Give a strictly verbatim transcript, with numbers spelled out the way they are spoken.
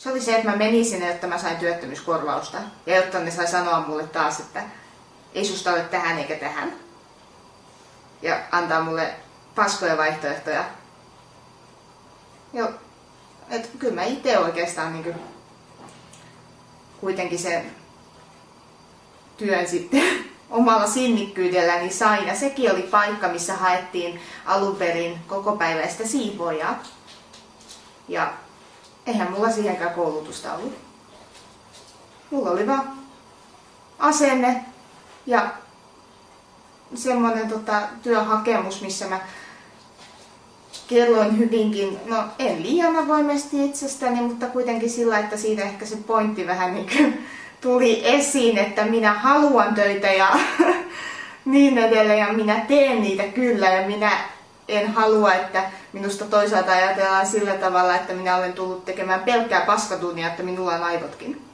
Se oli se, että mä menin sinne, jotta mä sain työttömyyskorvausta. Ja jotta ne sai sanoa mulle taas, että ei susta ole tähän eikä tähän. Ja antaa mulle paskoja vaihtoehtoja. Joo, et kyllä mä itse oikeastaan niin kuitenkin sen työn sitten omalla sinnikkyydelläni sain. Ja sekin oli paikka, missä haettiin alun perin kokopäiväistä siivoojaa. Ja eihän mulla siihenkään koulutusta ollut. Mulla oli vaan asenne ja semmoinen tota, työhakemus, missä mä kerroin hyvinkin, no en liian avoimesti itsestäni, mutta kuitenkin sillä, että siitä ehkä se pointti vähän niin kuin tuli esiin, että minä haluan töitä ja niin edelleen ja minä teen niitä kyllä ja minä en halua, että minusta toisaalta ajatellaan sillä tavalla, että minä olen tullut tekemään pelkkää paskatunnia, että minulla on aivotkin.